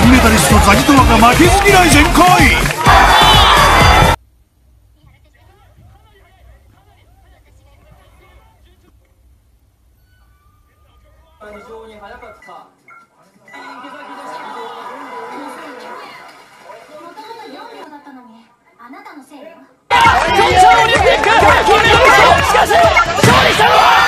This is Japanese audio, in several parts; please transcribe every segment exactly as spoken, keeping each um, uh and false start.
金メダリストザギトワが負けず嫌い全開。 非常に早かった。 あなたのせいよ。 ピョンチャンオリンピックしかし勝利したのは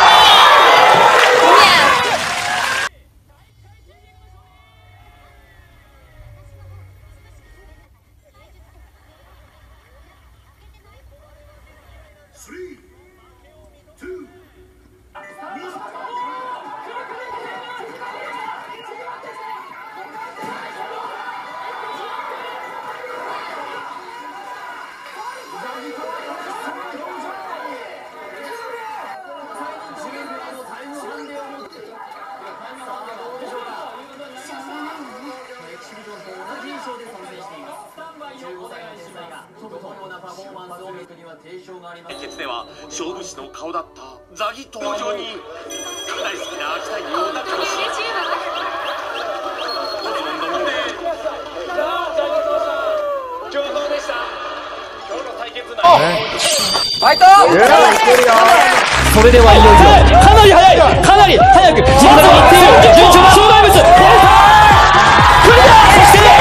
対決では勝負師の顔だったザギ登場に大好きな秋田犬を抱っこしオズモンドもで今日どうでした？今日の対決なファイト。それではいよいよかなり速いかなり速く自分が言っている順調な障害物クリア。そして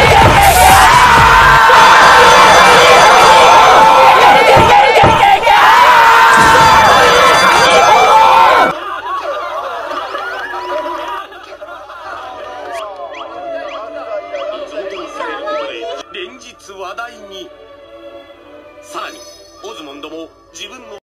連日話題に。さらにオズモンドも自分の